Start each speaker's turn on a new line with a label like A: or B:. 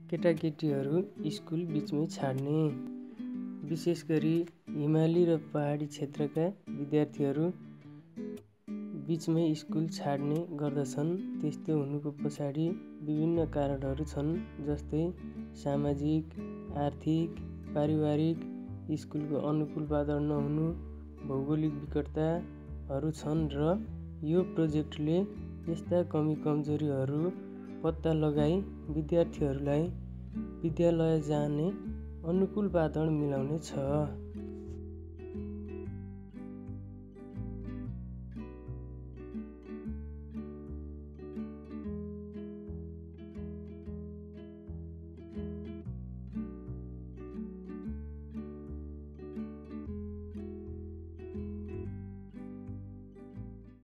A: केटाकेटीहरू स्कुल बीचमै छाड्ने, विशेष गरी हिमाली र पहाडी क्षेत्रका विद्यार्थीहरू बीचमै स्कुल छाड्ने गर्दछन्। त्यस्तो हुनुको पछाडि विभिन्न कारणहरू छन्, जस्तै सामाजिक, आर्थिक, पारिवारिक, स्कुलको अनुकूल वातावरण नहुनु, भौगोलिक विकटताहरू छन् र यो प्रोजेक्टले यस्ता कमी कमजोरीहरू पत्ता लगाई विद्यार्थीहरूलाई विद्यालय जाने अनुकूल वातावरण मिलाउने छ।